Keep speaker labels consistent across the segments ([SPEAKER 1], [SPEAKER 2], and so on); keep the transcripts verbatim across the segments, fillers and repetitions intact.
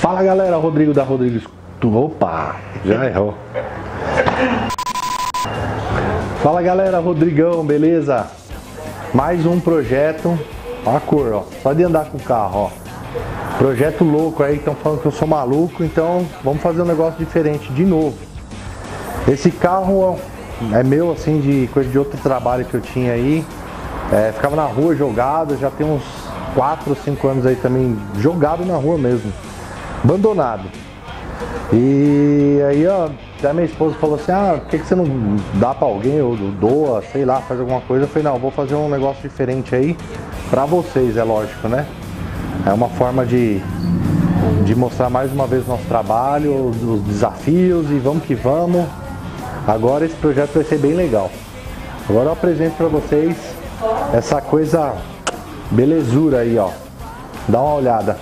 [SPEAKER 1] Fala galera, Rodrigo da Rodrigo. Opa, já errou. Fala galera, Rodrigão, beleza? Mais um projeto. Olha a cor, ó. Só de andar com o carro, ó. Projeto louco aí, estão falando que eu sou maluco, então vamos fazer um negócio diferente de novo. Esse carro é meu, assim, de coisa de outro trabalho que eu tinha aí. É, ficava na rua jogado, já tem uns quatro, cinco anos aí também jogado na rua mesmo, abandonado. E aí, ó, até minha esposa falou assim, ah, por que, que você não dá pra alguém, ou doa, sei lá, faz alguma coisa? Eu falei, não, eu vou fazer um negócio diferente aí, pra vocês, é lógico, né? É uma forma de, de mostrar mais uma vez o nosso trabalho, os, os desafios, e vamos que vamos. Agora esse projeto vai ser bem legal. Agora eu apresento pra vocês essa coisa belezura aí, ó. Dá uma olhada.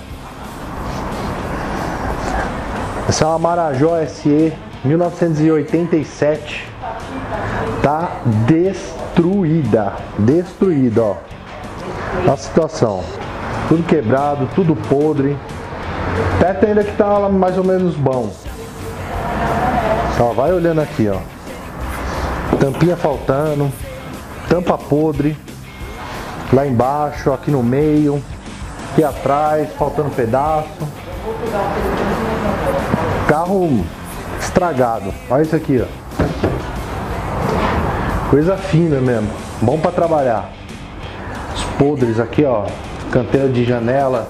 [SPEAKER 1] Essa é uma Marajó S E mil novecentos e oitenta e sete. Tá destruída. Destruída, ó. A situação. Tudo quebrado, tudo podre. Teto ainda que tá mais ou menos bom. Ó, vai olhando aqui, ó. Tampinha faltando. Tampa podre. Lá embaixo, aqui no meio. Aqui atrás, faltando pedaço. Carro estragado. Olha isso aqui, ó. Coisa fina mesmo. Bom pra trabalhar. Os podres aqui, ó. Canteira de janela.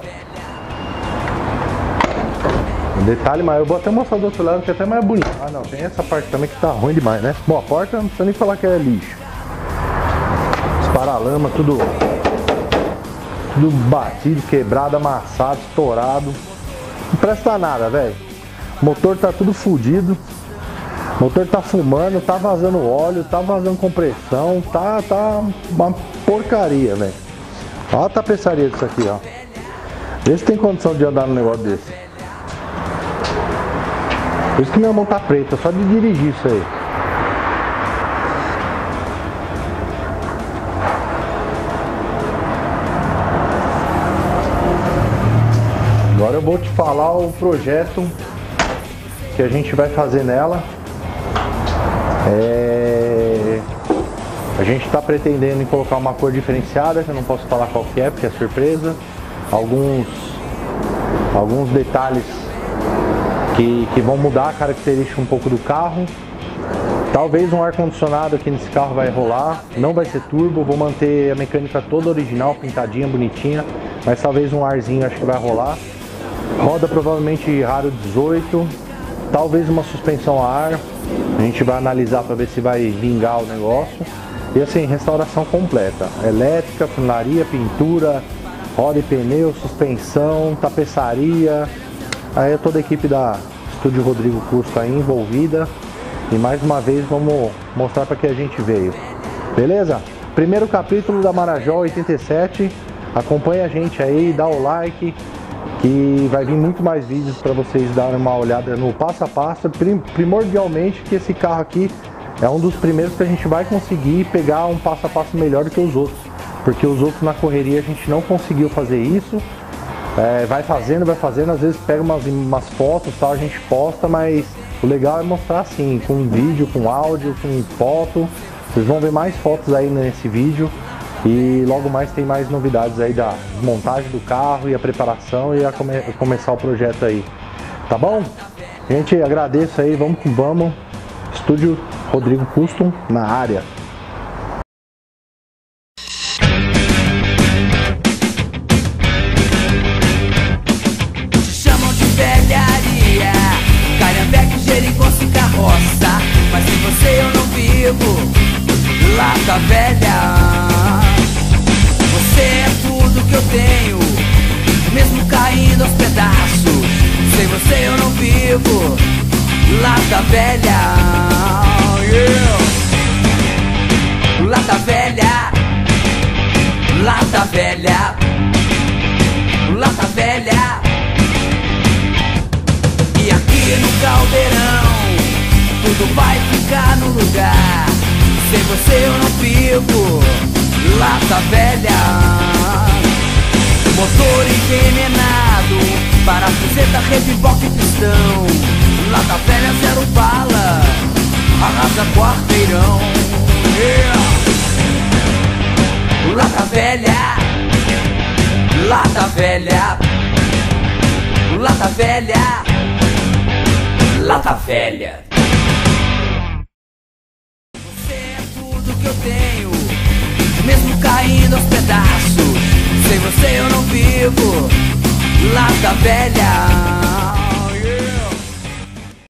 [SPEAKER 1] Detalhe maior. Eu vou até mostrar do outro lado que é até mais bonito. Ah não, tem essa parte também que tá ruim demais, né? Bom, a porta não precisa nem falar que é lixo. Os paralamas, tudo Tudo batido, quebrado, amassado, estourado. Não presta nada, velho. O motor tá tudo fodido. O motor tá fumando, tá vazando óleo, tá vazando compressão. Tá, tá uma porcaria, velho. Olha a tapeçaria disso aqui, ó. Vê se tem condição de andar num negócio desse. Por isso que minha mão tá preta, só de dirigir isso aí. Agora eu vou te falar o projeto que a gente vai fazer nela. É... A gente está pretendendo em colocar uma cor diferenciada, que eu não posso falar qual que é, porque é surpresa. Alguns, alguns detalhes que, que vão mudar a característica um pouco do carro. Talvez um ar-condicionado aqui nesse carro vai rolar. Não vai ser turbo, vou manter a mecânica toda original, pintadinha, bonitinha. Mas talvez um arzinho acho que vai rolar. Roda provavelmente raro dezoito, talvez uma suspensão a ar. A gente vai analisar para ver se vai vingar o negócio. E assim, restauração completa, elétrica, funilaria, pintura, roda e pneu, suspensão, tapeçaria. Aí é toda a equipe da Estúdio Rodrigo Cusco aí envolvida. E mais uma vez vamos mostrar para que a gente veio. Beleza? Primeiro capítulo da Marajó oitenta e sete. Acompanha a gente aí, dá o like, que vai vir muito mais vídeos para vocês darem uma olhada no passo a passo. Primordialmente que esse carro aqui é um dos primeiros que a gente vai conseguir pegar um passo a passo melhor do que os outros, porque os outros na correria a gente não conseguiu fazer isso. É, vai fazendo, vai fazendo, às vezes pega umas, umas fotos, tal, a gente posta, mas o legal é mostrar assim, com vídeo, com áudio, com foto. Vocês vão ver mais fotos aí nesse vídeo. E logo mais tem mais novidades aí da montagem do carro e a preparação e a come começar o projeto aí. Tá bom? Gente, agradeço aí, vamos que vamos. Estúdio Rodrigo Custom na área.
[SPEAKER 2] Te chamam de velharia, Calhambeque, geringonça e carroça. Mas sem você eu não vivo, lata velha. Você é tudo que eu tenho, mesmo caindo aos pedaços. Sem você eu não vivo, lata velha, yeah. Lata velha, lata velha, lata velha. E aqui no caldeirão tudo vai ficar no lugar. Sem você eu não vivo, lata velha. Motor envenenado, parafuso camiseta, repipoca e pistão. Lata velha, zero bala, arrasa quarteirão. Yeah. Lata velha, lata velha, lata velha, lata velha. Você é tudo que eu tenho, mesmo caindo aos pedaços. Sem você eu não vivo, lata velha.